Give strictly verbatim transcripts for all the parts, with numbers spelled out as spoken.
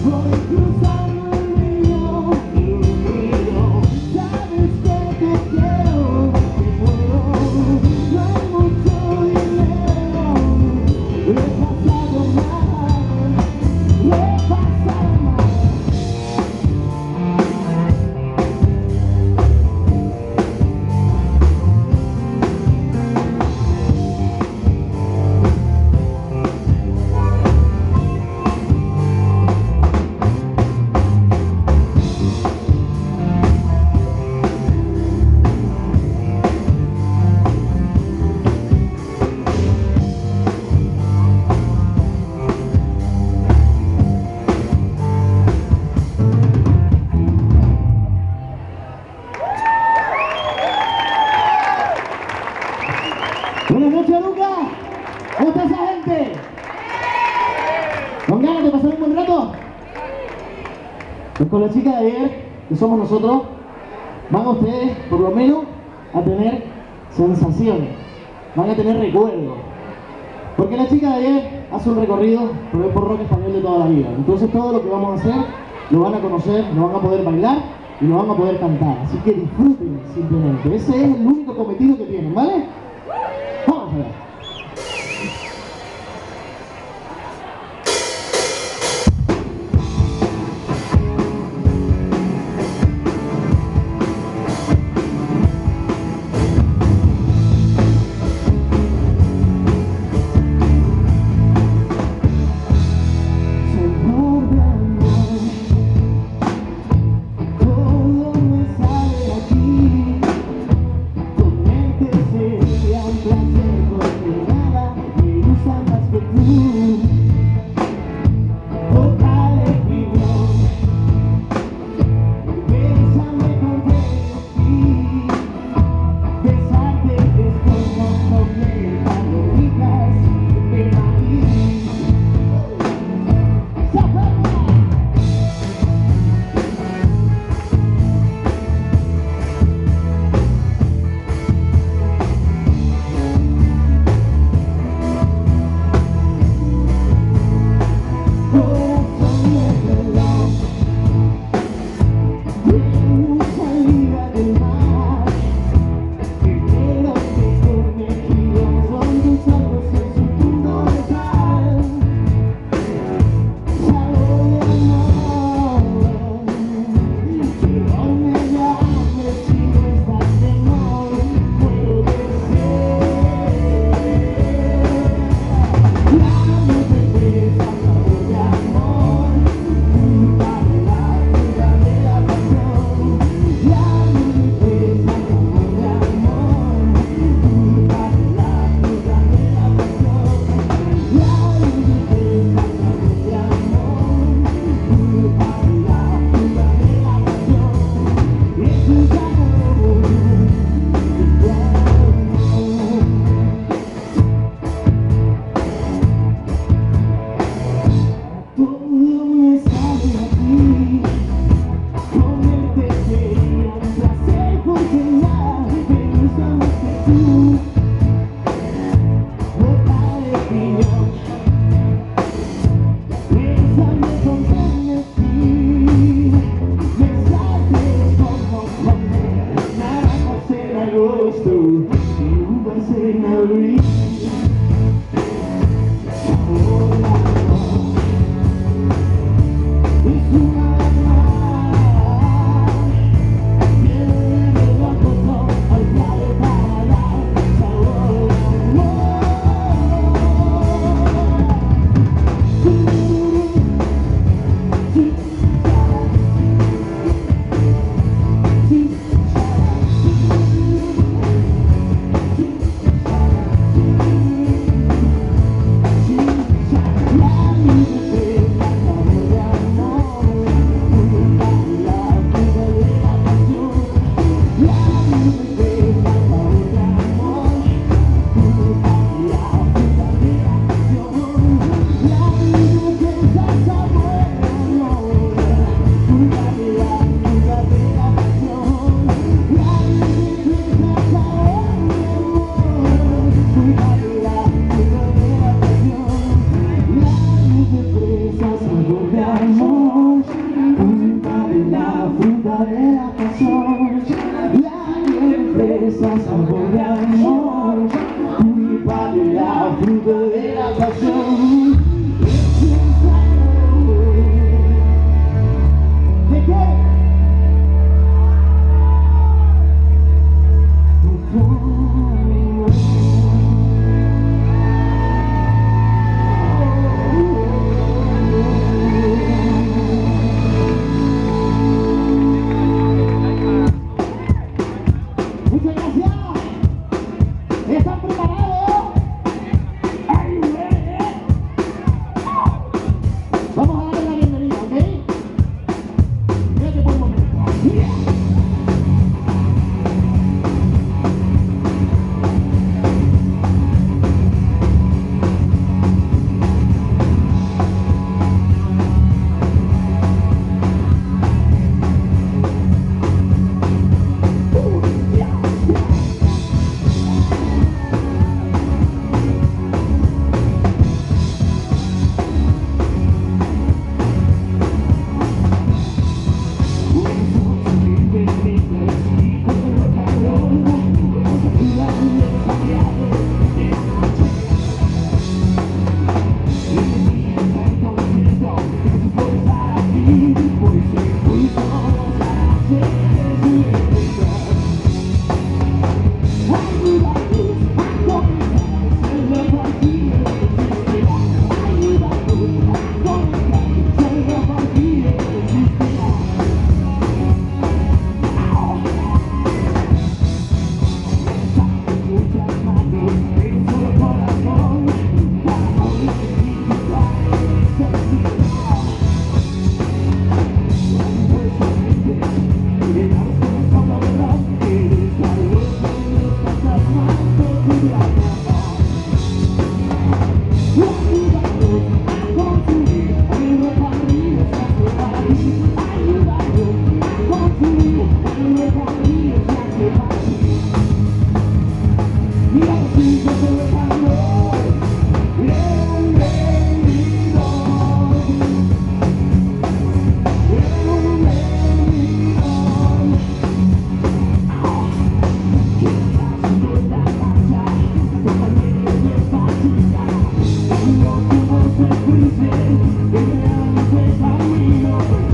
Buenas noches, Lucas. ¿Cómo está esa gente? ¿Con ganas de pasar un buen rato? Pues con la chica de ayer, que somos nosotros, van a ustedes, por lo menos, a tener sensaciones. Van a tener recuerdos. Porque la chica de ayer hace un recorrido por el pop rock español de toda la vida. Entonces todo lo que vamos a hacer, lo van a conocer, lo van a poder bailar y lo van a poder cantar. Así que disfruten simplemente. Ese es el único cometido que tienen, ¿vale? Vamos a ver. Todo me sale aquí, con mente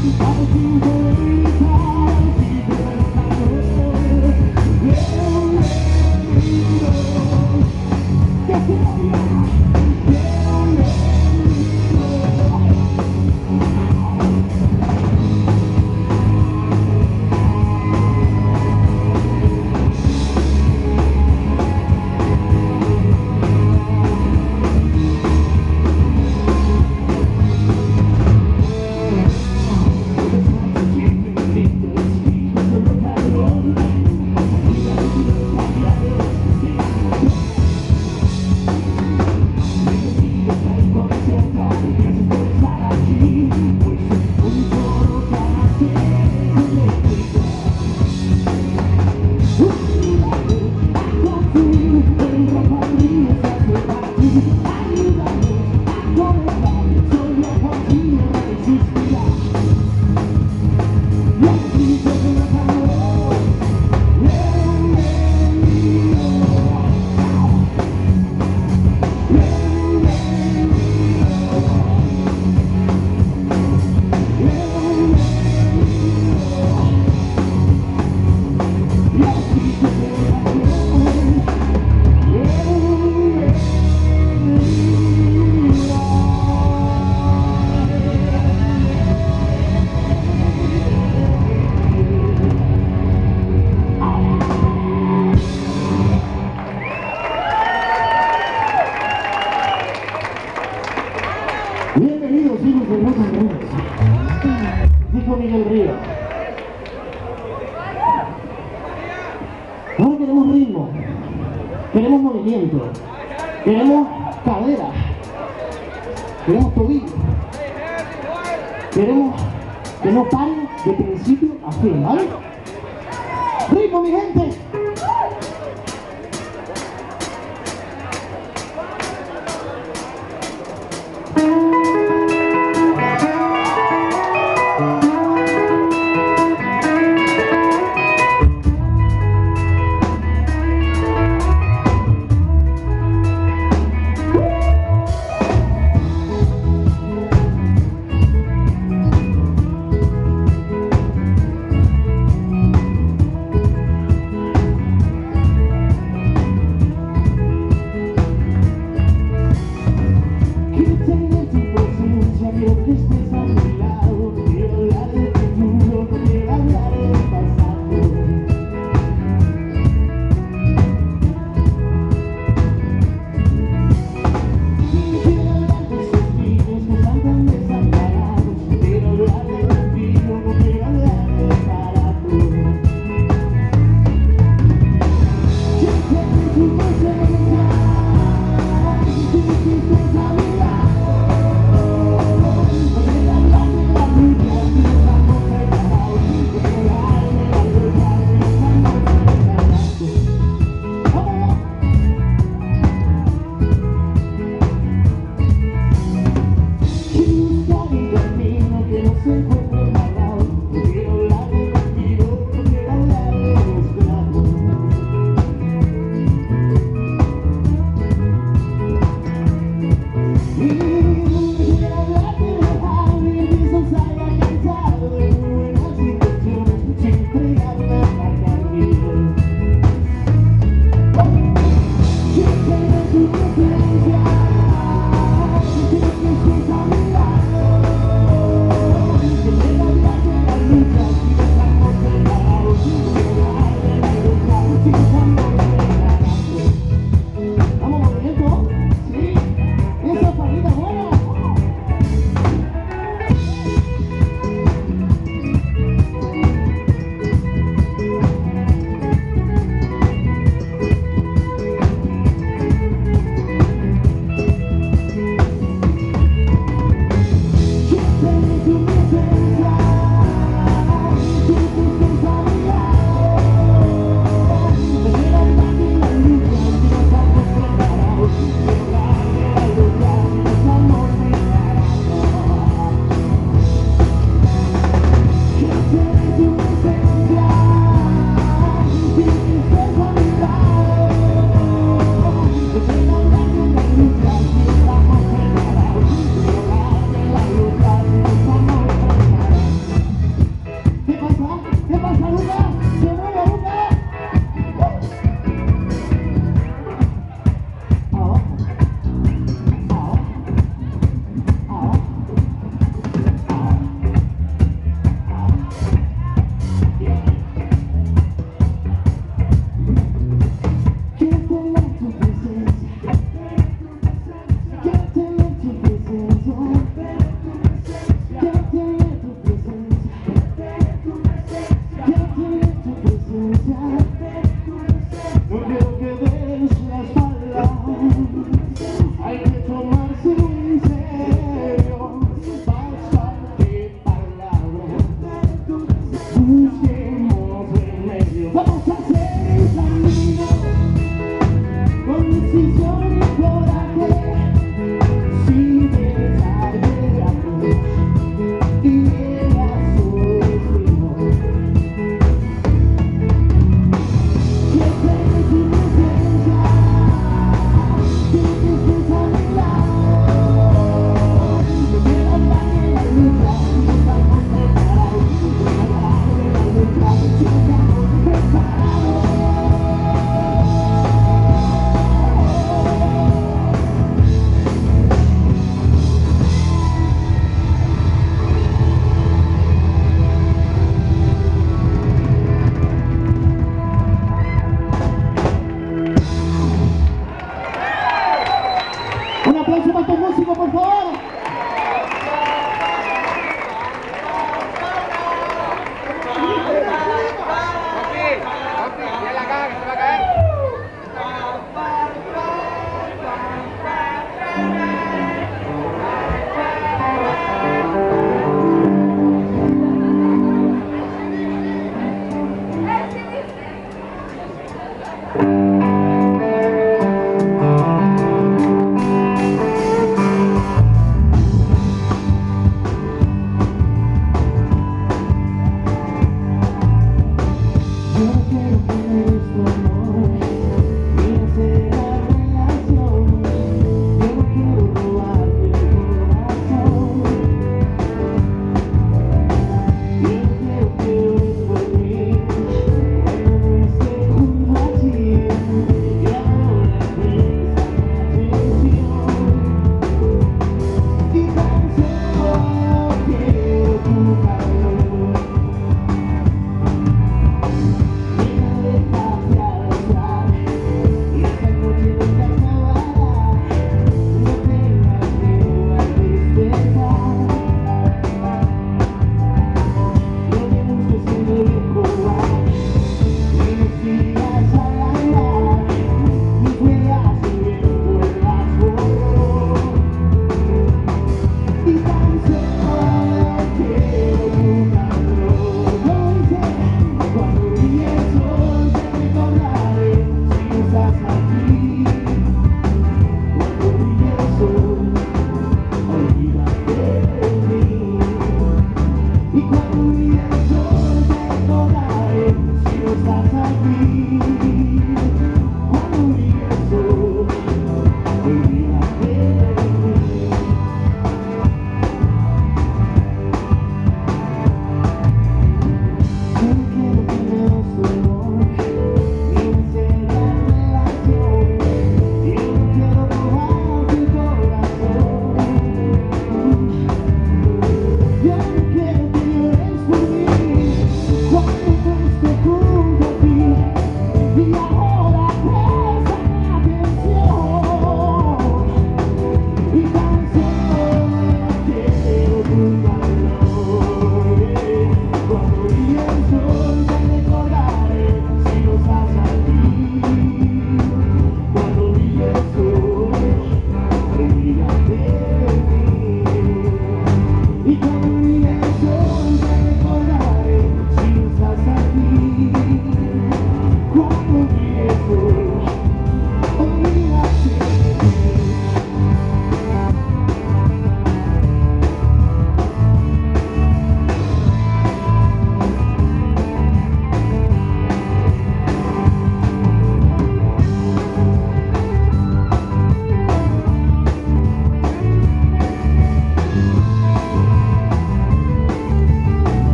Bienvenidos hijos de los amigos, dijo Miguel Río. Ahora queremos ritmo, queremos movimiento, queremos cadera, queremos tobillo, queremos que no paren de principio a fin, ¿vale? ¡Ritmo, mi gente!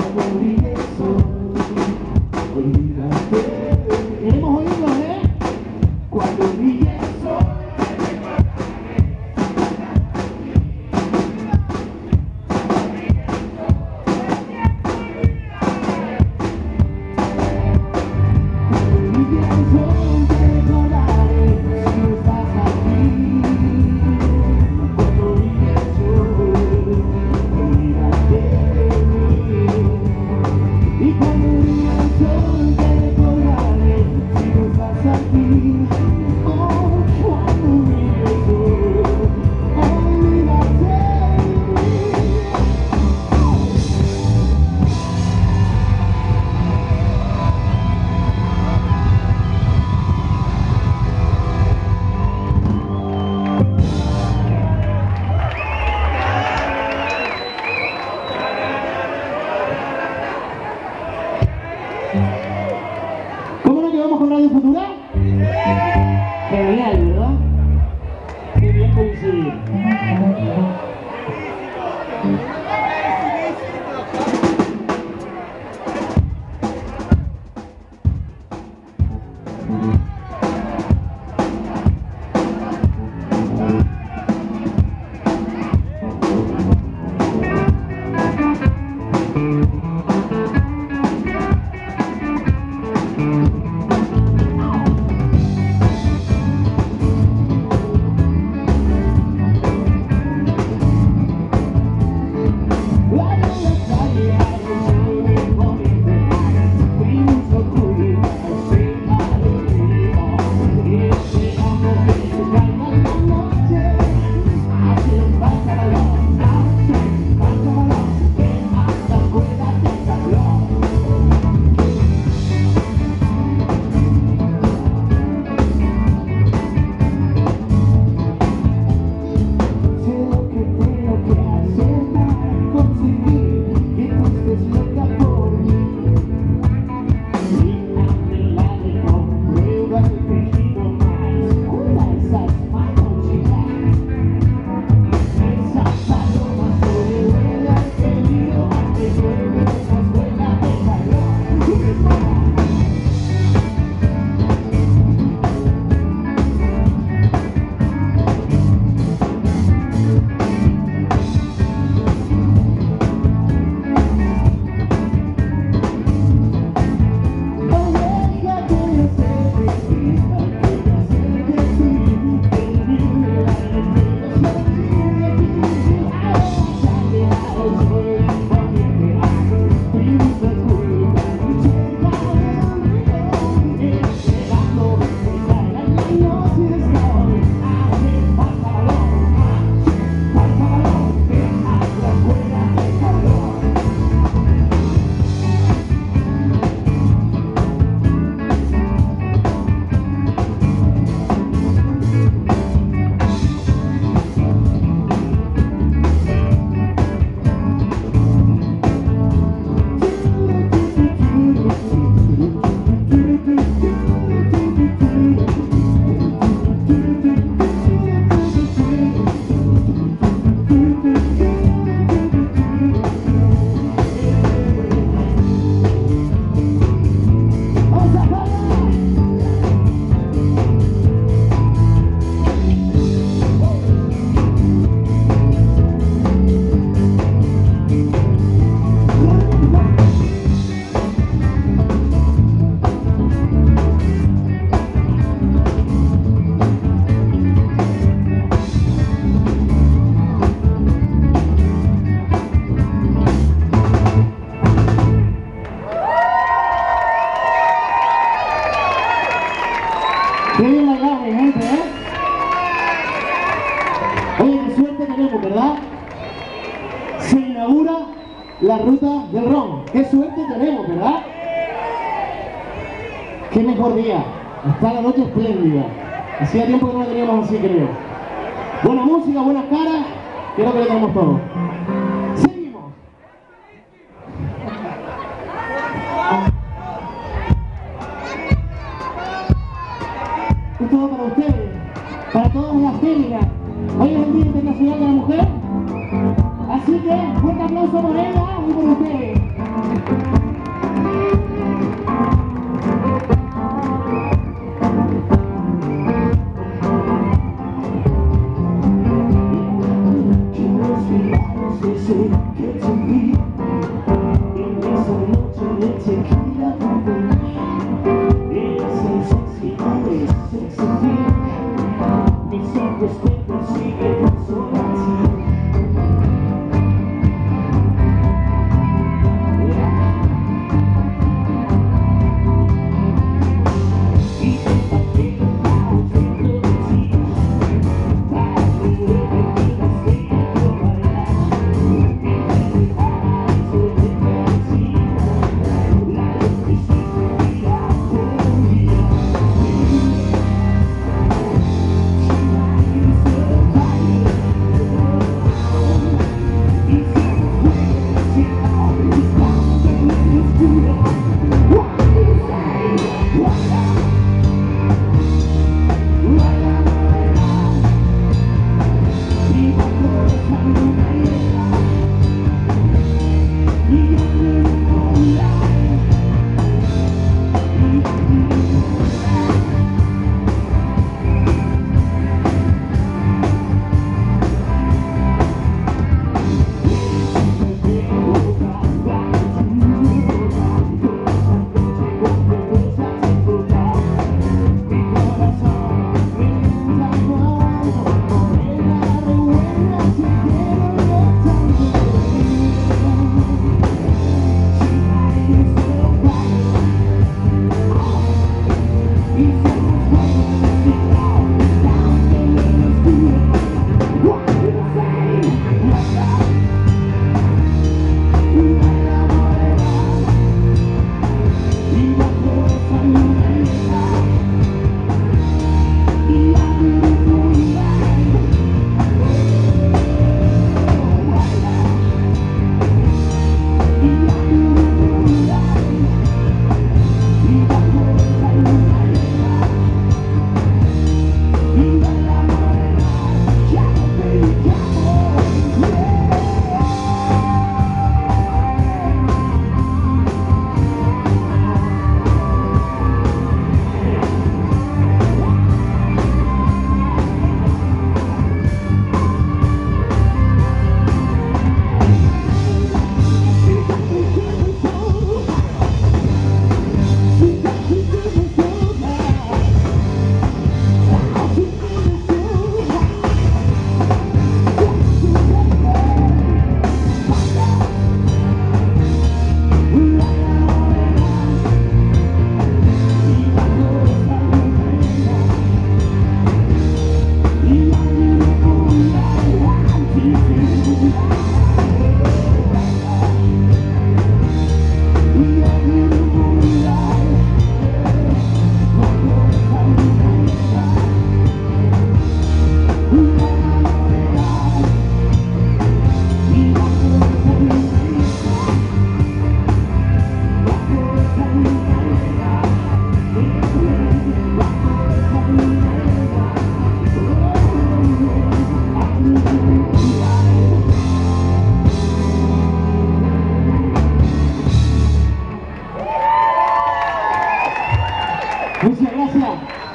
cuando brille el sol, olvídate. Queremos oírlo, ¿eh? Cuando brille el sol. ¿Cómo nos llevamos con Radio Futura? Genial, ¿verdad? Qué bien coincidir. Qué bien bailar, gente, ¿eh? Oye, qué suerte tenemos, ¿verdad? Se inaugura la ruta del ron. Qué suerte tenemos, ¿verdad? Qué mejor día. Está la noche espléndida. Hacía tiempo que no la teníamos así, creo. Buena música, buenas caras. Creo que lo tenemos todo. Seguimos. Esto es todo para ustedes, para todas las féminas. Hoy es el Día Internacional de la Mujer. Así que, fuerte aplauso por ella y por ustedes. Muchas gracias.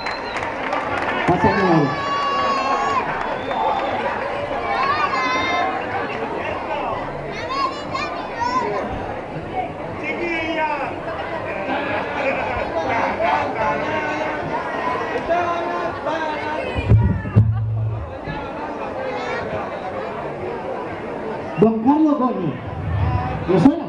Pásenme. Don Carlos Goñi. ¿Le suena?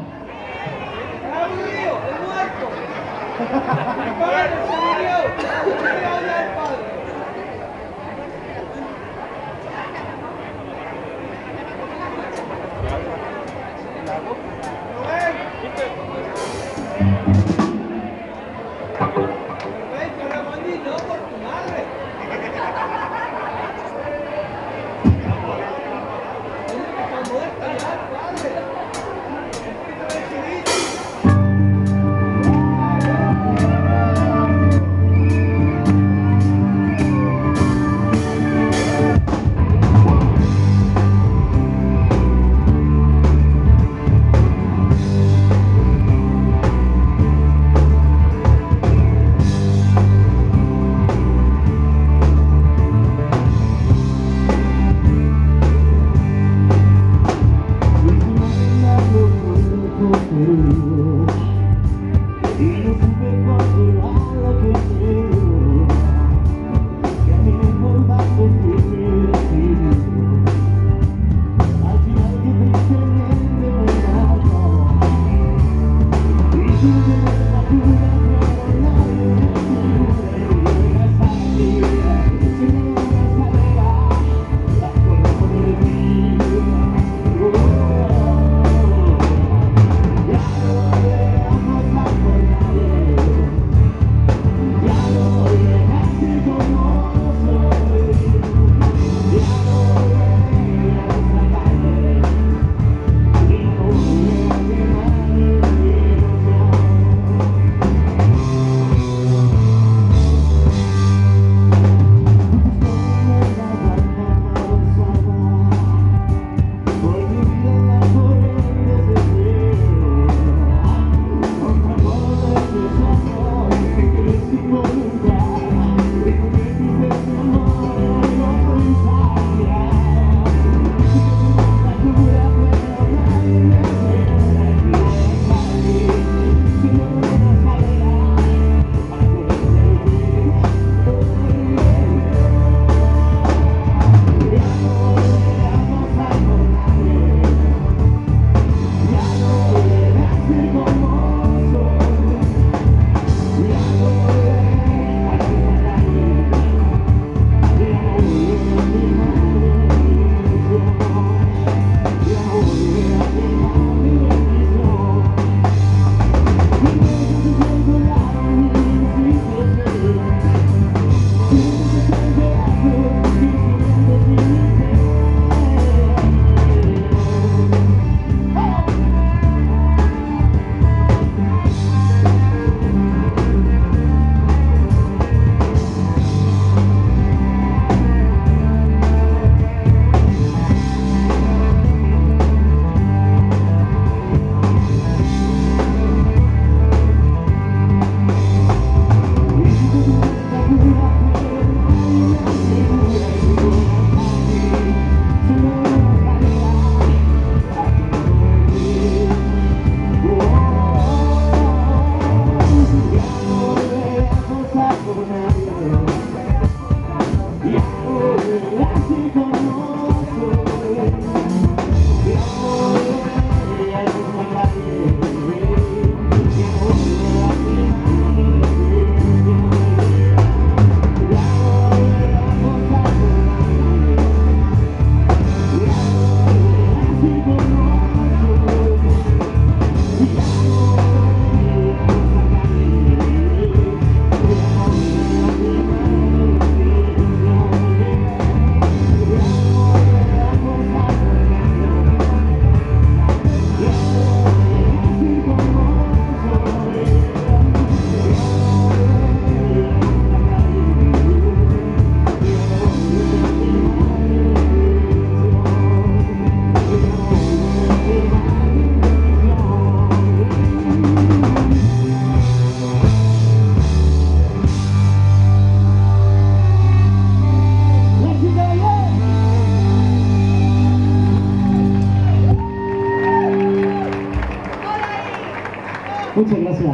Muchas gracias.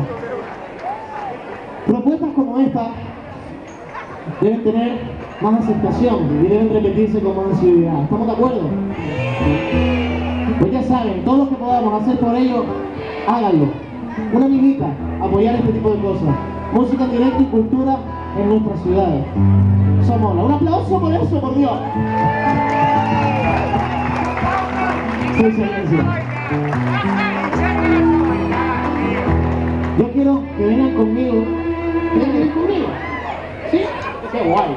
Propuestas como esta deben tener más aceptación y deben repetirse con más asiduidad. ¿Estamos de acuerdo? Pues ya saben, todo lo que podamos hacer por ello, háganlo. Una amiguita, apoyar este tipo de cosas. Música en directo y cultura en nuestras ciudades. Somos la. Un aplauso por eso, por Dios. Sí, excelencia. Yo quiero que vengan conmigo. ¿Quieren venir conmigo? ¿Sí? ¡Qué guay!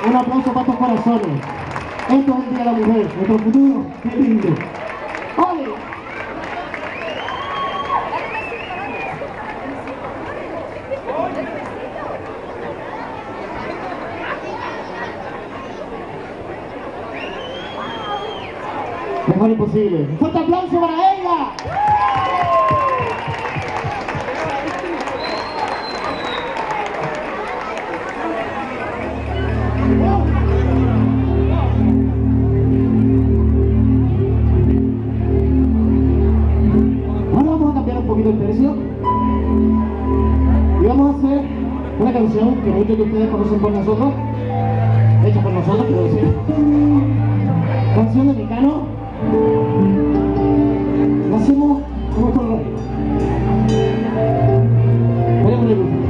Un aplauso para estos corazones. Esto es el Día de la Mujer, nuestro futuro. ¡Qué lindo! ¡Ole! Mejor imposible. ¡Un fuerte aplauso para ella! Ahora vamos a cambiar un poquito el tercio y vamos a hacer una canción que muchos de ustedes conocen por nosotros, hecha por nosotros, quiero decir. Canción de Mecano. Lo hacemos como con radio. Veremos el grupo.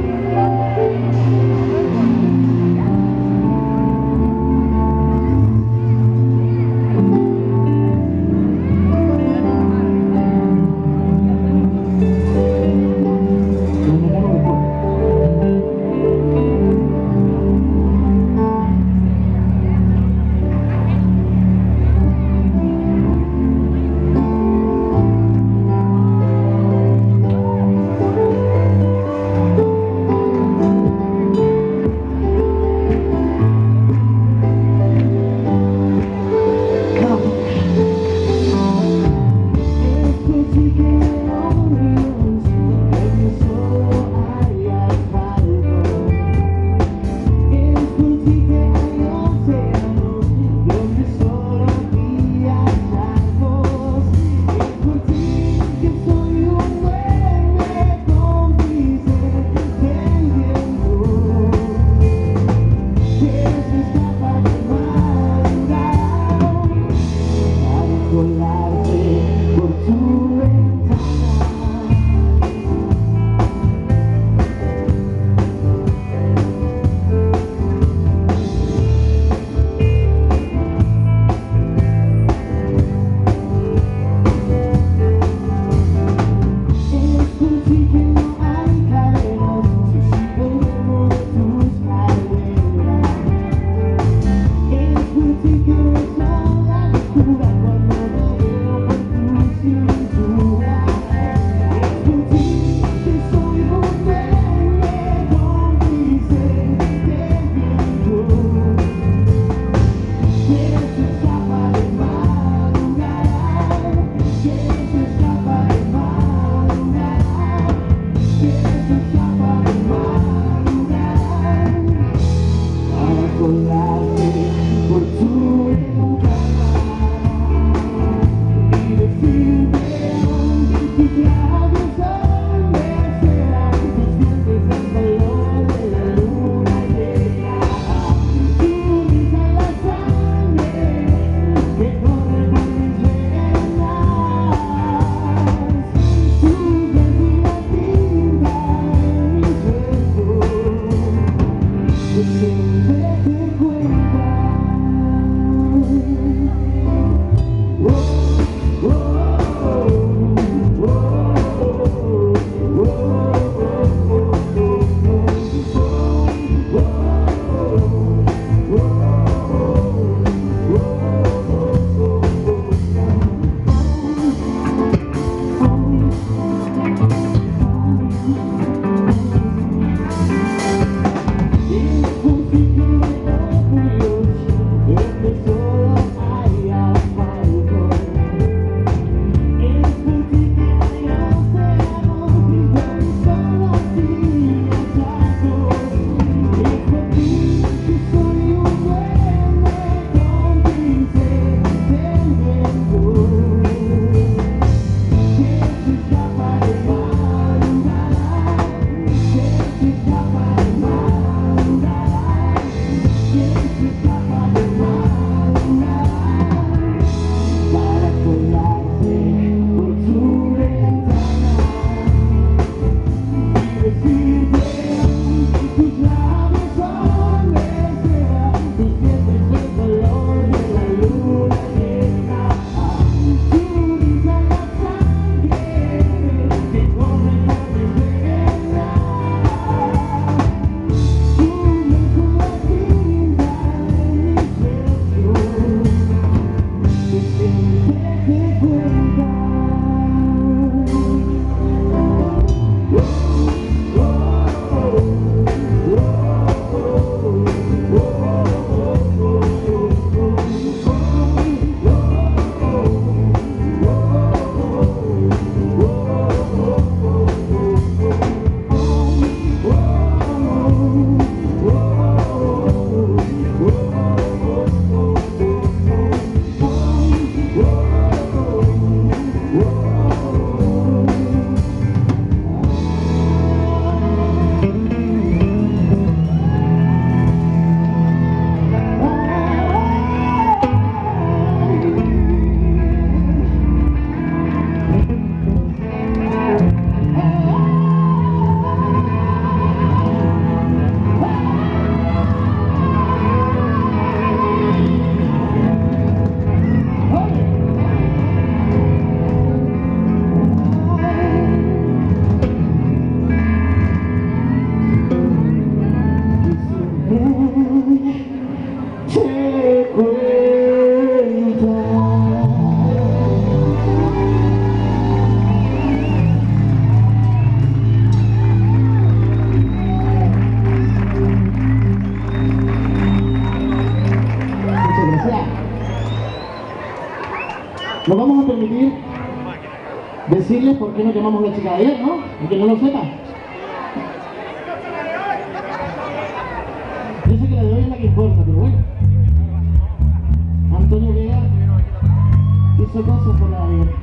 permitir decirles por qué nos llamamos la chica de ayer, ¿no? Aunque no lo sepa. Yo sé que la de hoy es la que importa, pero bueno. Antonio Vega hizo cosas por la de ayer.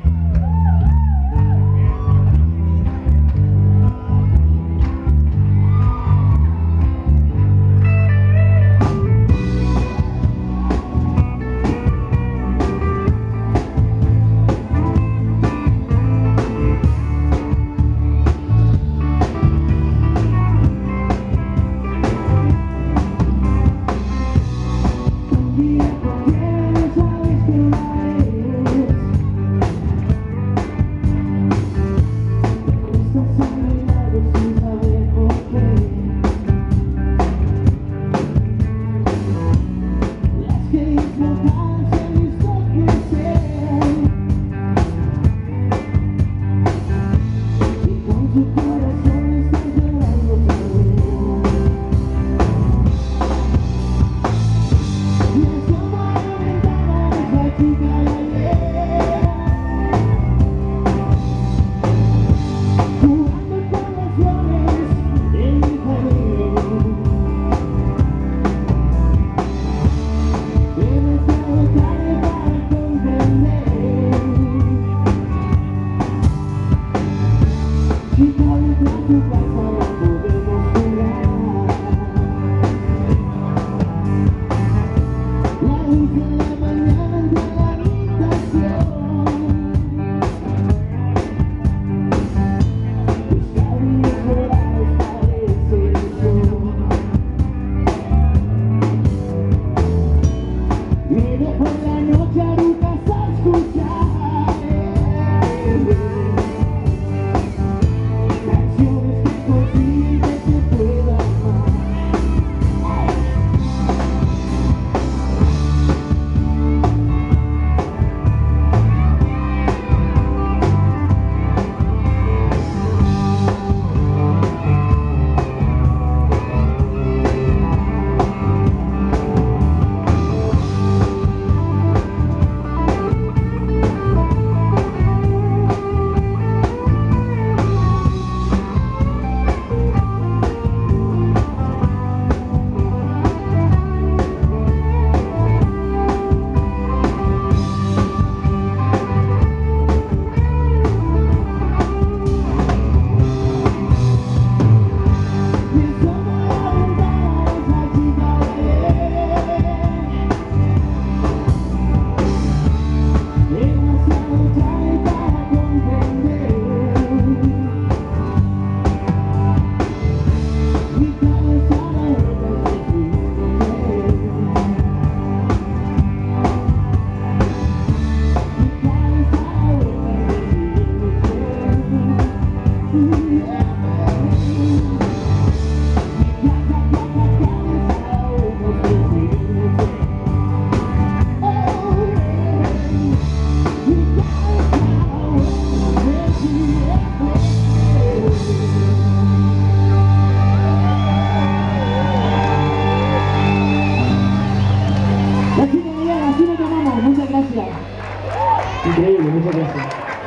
Increíble, muchas gracias.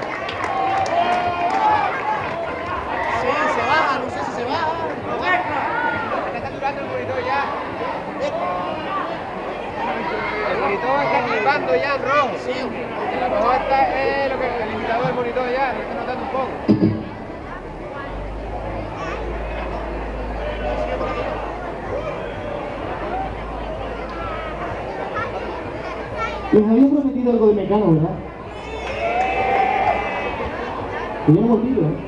Sí, se baja, no sé si se baja. Está saturando el monitor ya. El monitor está flipando ya en rojo. Sí. A lo mejor está eh, lo que el limitador del monitor ya, lo está notando un poco. Les había prometido algo de Mecano, ¿verdad? Que yo no me olvido, ¿eh?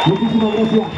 Muchísimas gracias.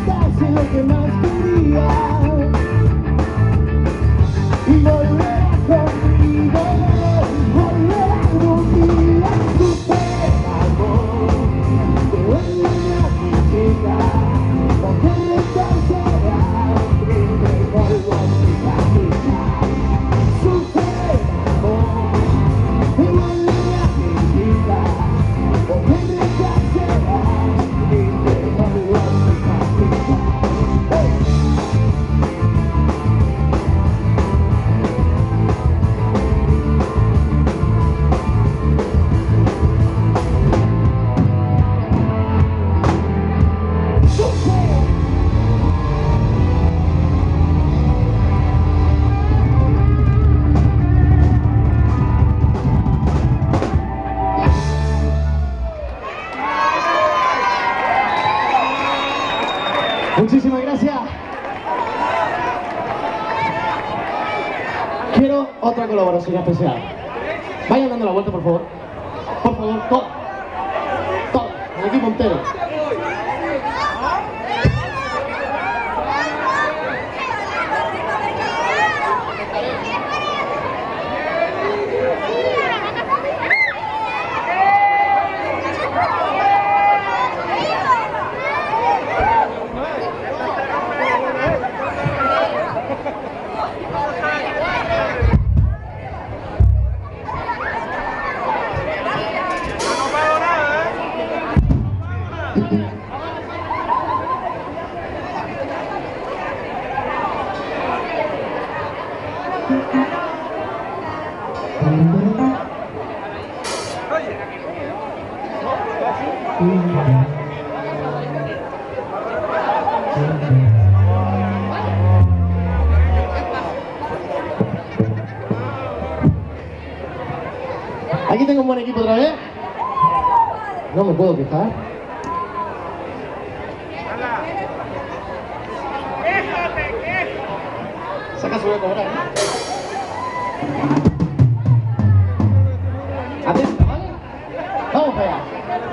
quitase lo que más quería y volverá conmigo, volverá algún día. Super amor, te vuelve a mi chica, porque retorcerá y me vuelvo a cicatrizar. Super amor, te vuelve a mi chica, porque retorcerá y me vuelvo a cicatrizar. Hey. Muchísimas gracias. Quiero otra colaboración especial. Vayan dando la vuelta, por favor. Por favor, todos. Todos. El equipo entero. Aquí tengo un buen equipo otra vez. No me puedo quejar. Saca su voy a cobrar, ¿no? Atento, ¿vale? Vamos para allá.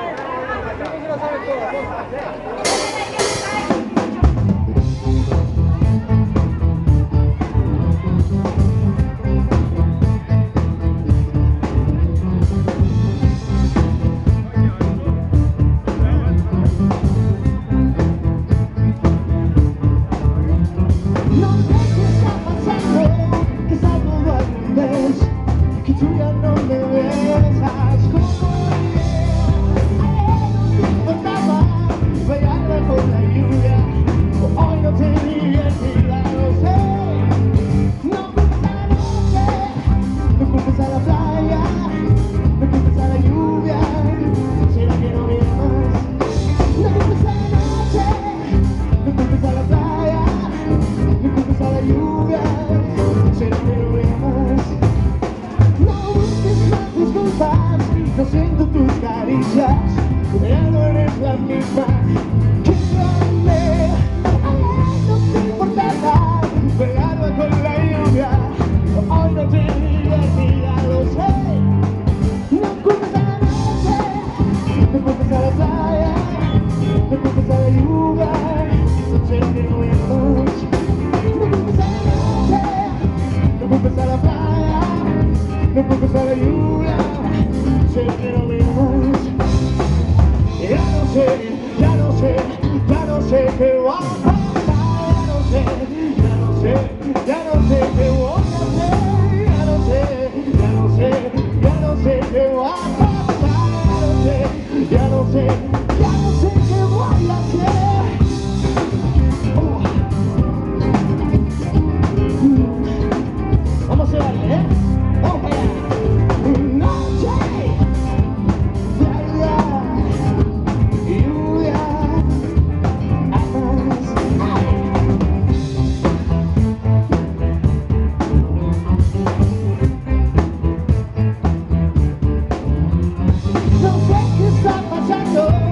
No siento tus caricias, ya no eres la misma que grande. No te importaba ver agua con la lluvia, hoy no te divertirá, lo sé. No culpes a la noche, no culpes a la playa, no culpes a la lluvia, no sé que no hay más. No culpes a la noche, no culpes a la playa, no culpes a la lluvia. Sé que no me amas. Ya no sé, ya no sé, ya no sé qué va a pasar. Ya no sé, ya no sé, ya no sé qué voy a hacer. Ya no sé, ya no sé, ya no sé qué va a pasar. Ya no sé, ya no sé, ya no sé qué voy a hacer. Oh. Vamos a hacer algo, ¿eh? Vamos para allá. No sé qué está pasando.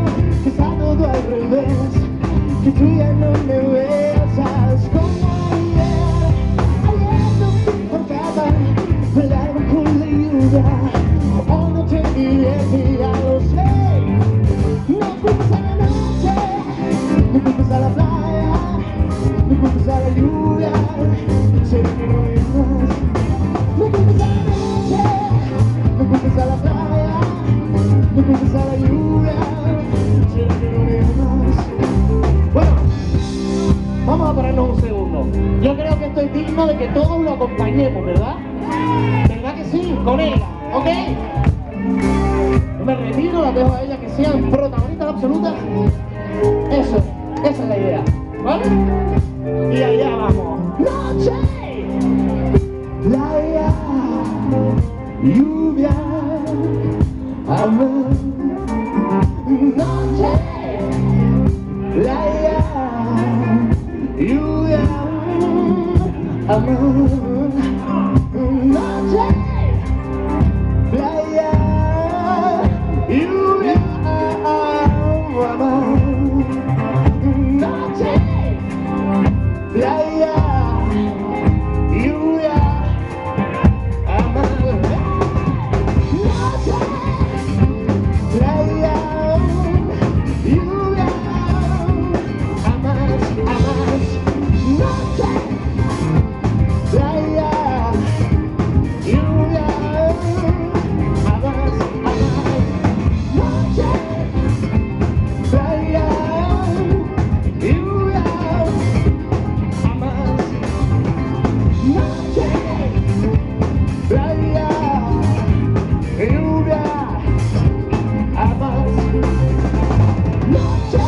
Yo creo que esto es digno de que todos lo acompañemos, ¿verdad? ¿Verdad que sí? Con ella, ¿ok? Yo me retiro, las dejo a ellas que sean protagonistas absolutas. Eso, esa es la idea, ¿vale? Y allá vamos. Noche, playa, lluvia, amor. Noche, playa, lluvia, amor. Noche, playa, lluvia, amor. Noche, playa, lluvia, amor. Noche, playa, lluvia, amor, amor. Noche, playa, lluvia, amor, amor. Noche, playa, lluvia, amor. Noche, playa, lluvia, amor. Noche.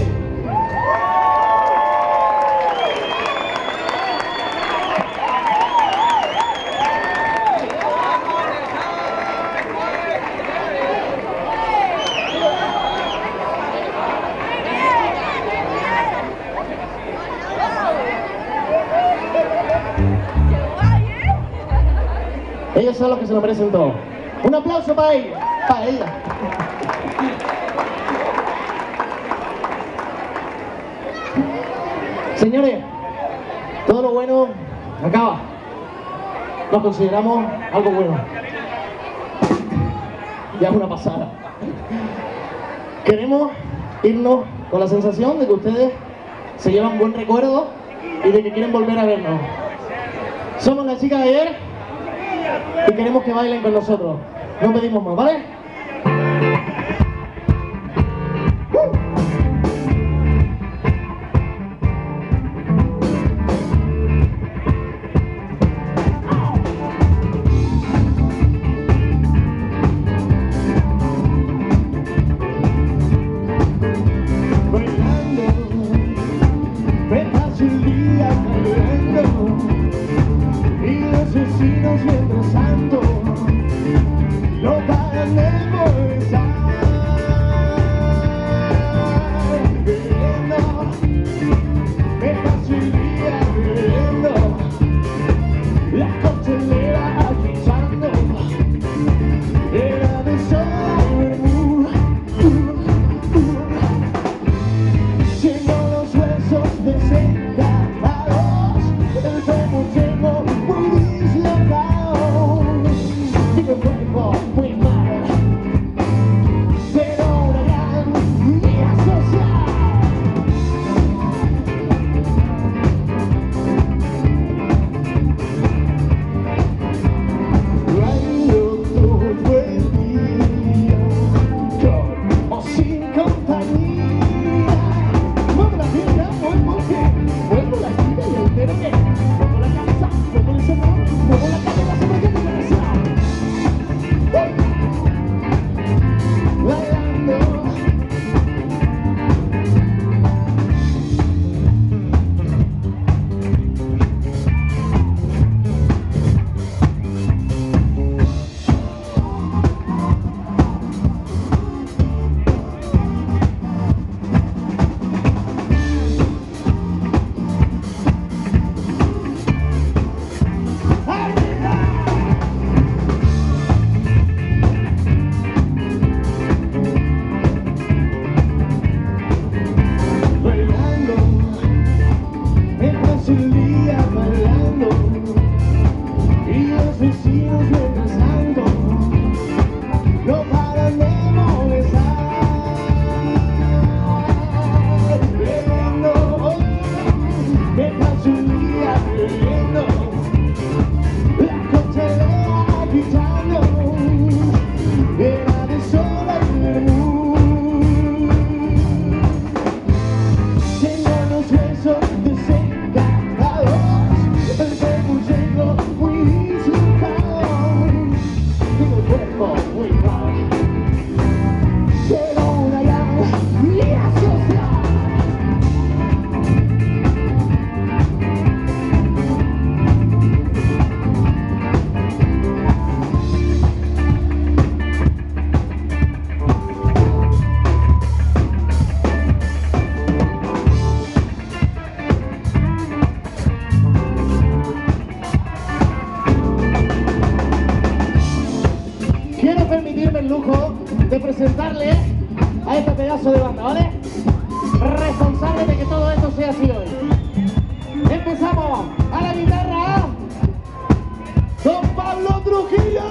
Ellos son los que se lo merecen todo. Un aplauso para ella, para ella. Señores, todo lo bueno acaba. Nos consideramos algo bueno. Ya es una pasada. Queremos irnos con la sensación de que ustedes se llevan un buen recuerdo y de que quieren volver a vernos. Somos las chicas de ayer y queremos que bailen con nosotros. No pedimos más, ¿vale? Mientras tanto, no paran de banda, ¿vale? Responsable de que todo esto sea así hoy. Empezamos a la guitarra. Don Pablo Trujillo.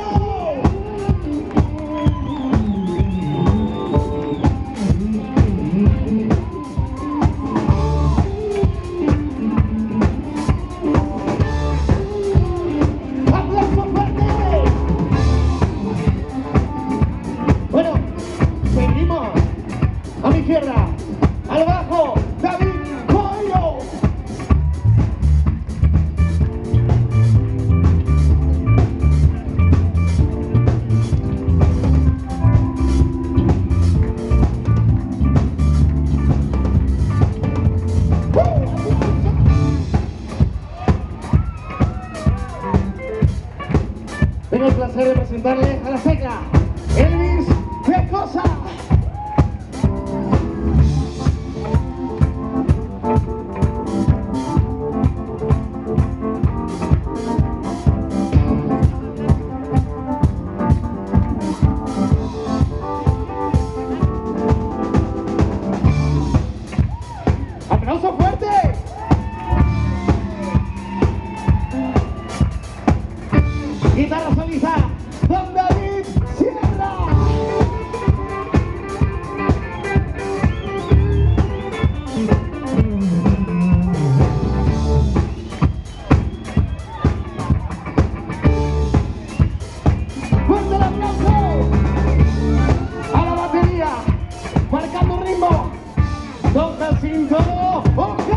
Al bajo, David Coelho. Tengo el placer de presentarle a la secla, Elvis de Cosa. ¡Aplauso fuerte! Guitarra solista, Don David Sierra. ¡Fuerte el aplauso! A la batería, marcando ritmo, Don Jacinto Ojeda.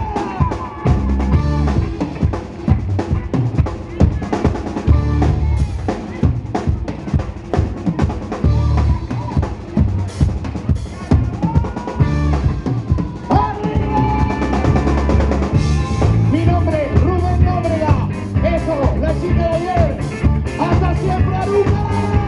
Mi nombre, Rubén Nóbrega. Eso, la chica de ayer. Hasta siempre, Aruca.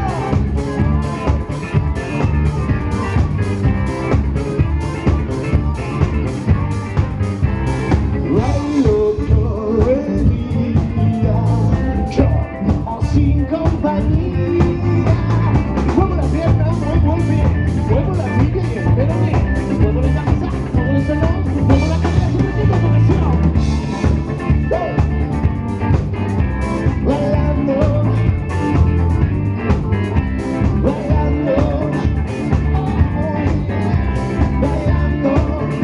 Sin compañía, muevo la pierna, muevo el pie, muevo la silla y espérame, muevo la cabeza, muevo el salón, muevo la cabeza, sobre todo con presión. Bailando, bailando, bailando.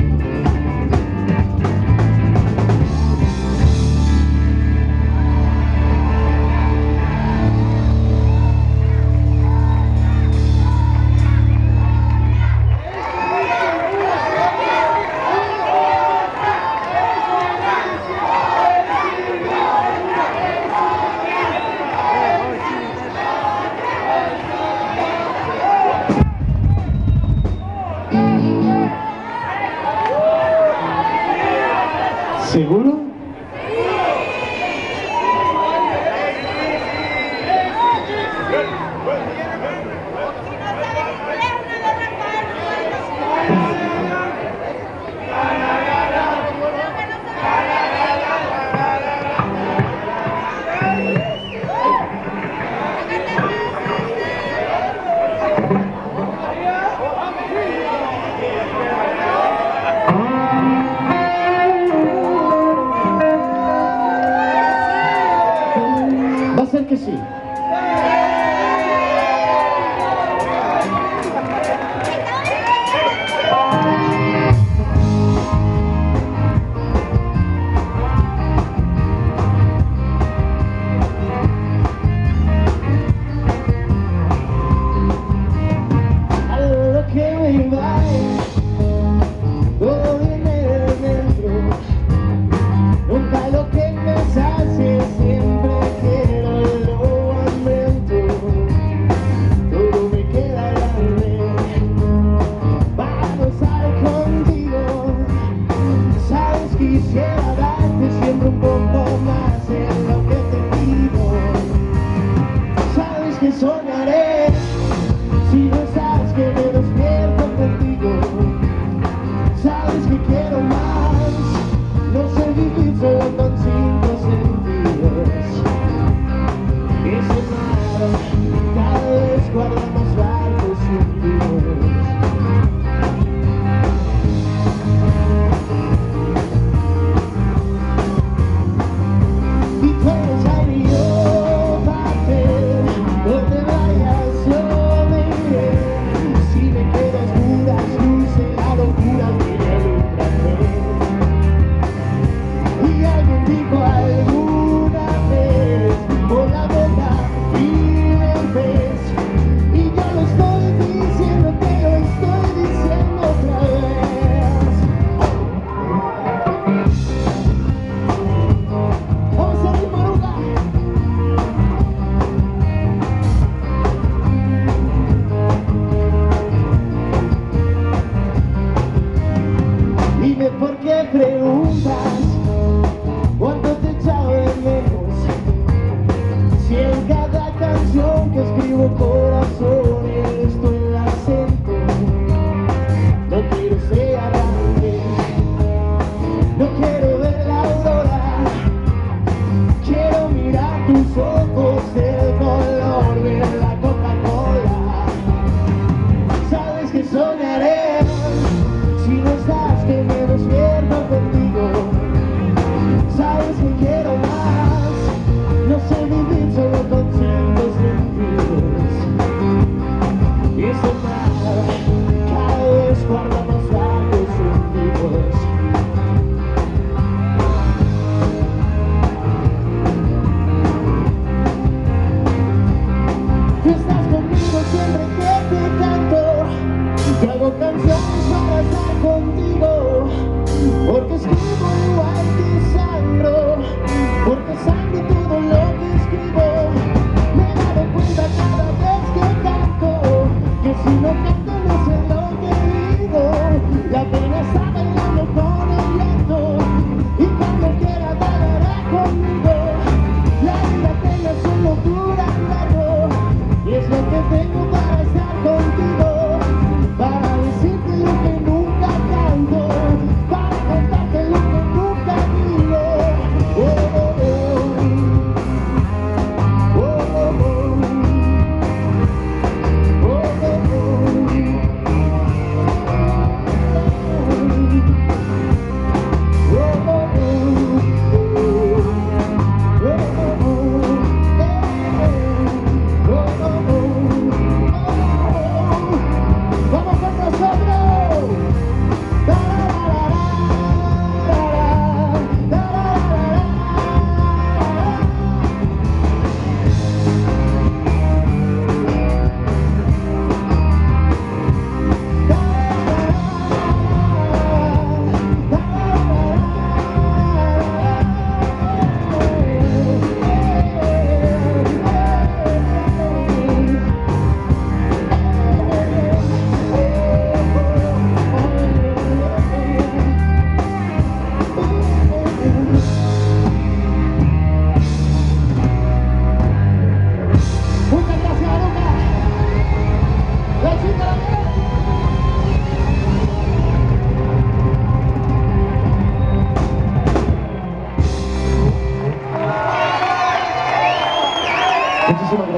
¿Seguro? Va a ser que sí. A lo que me vaya, todo viene de dentro. Nunca lo que me sacie, siempre quiero lo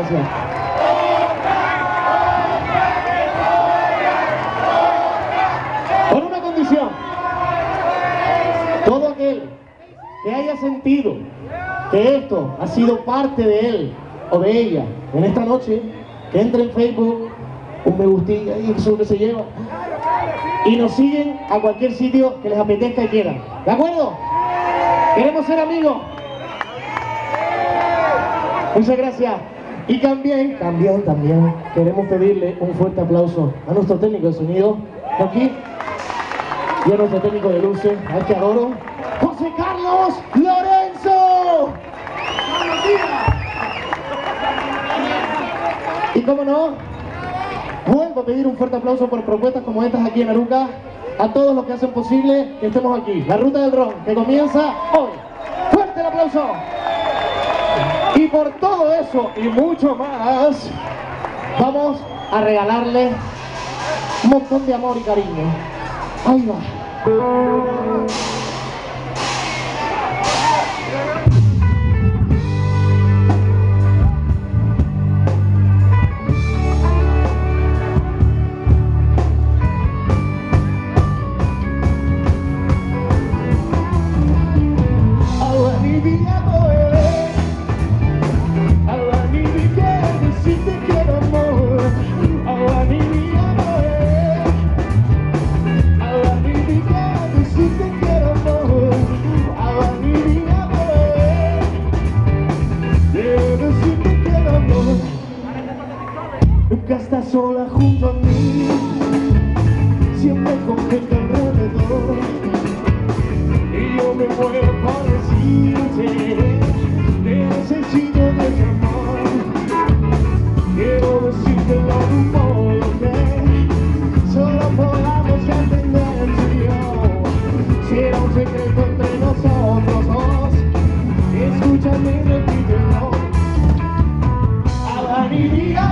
gracias. Con una condición. Todo aquel que haya sentido que esto ha sido parte de él o de ella en esta noche, que entre en Facebook, un me gustilla y eso que se lleva, y nos siguen a cualquier sitio que les apetezca y quieran. ¿De acuerdo? Queremos ser amigos. Muchas gracias. Y también, también, también queremos pedirle un fuerte aplauso a nuestro técnico de sonido, aquí, y a nuestro técnico de luces, al que adoro, José Carlos Lorenzo. Y cómo no, vuelvo a pedir un fuerte aplauso por propuestas como estas aquí en Aruca, a todos los que hacen posible que estemos aquí. La Ruta del Ron, que comienza hoy. ¡Fuerte el aplauso! Y por todo eso y mucho más, vamos a regalarle un montón de amor y cariño. Ahí va. Nunca estás sola junto a mí, siempre con gente alrededor, y yo me muero por decirte que necesito de tu amor. Quiero decírtelo de un modo que solo podamos entender tú y yo. Si era un secreto entre nosotros dos, escúchame y repítelo. Habla mi vida,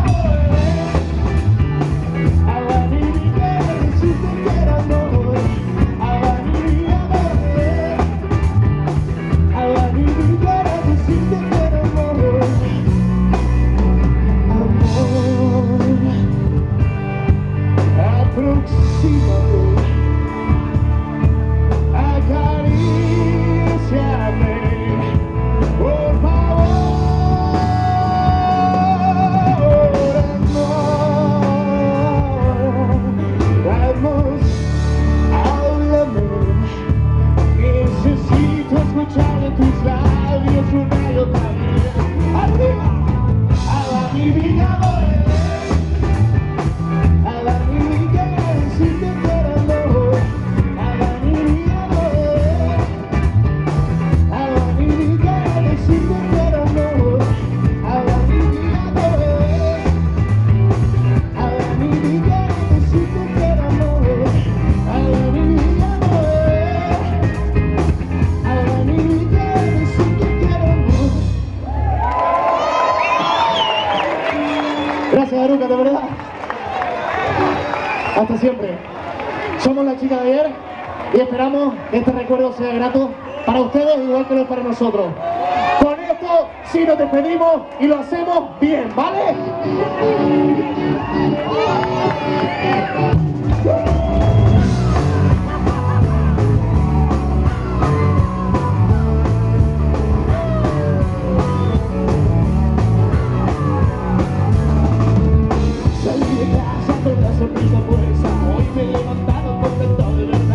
gracias, Aruca, de verdad. Hasta siempre. Somos la chica de ayer y esperamos que este recuerdo sea grato para ustedes igual que lo es para nosotros. Con esto sí nos despedimos y lo hacemos bien, ¿vale? Salí de casa con la sonrisa puesta, hoy me he levantado contento de verdad.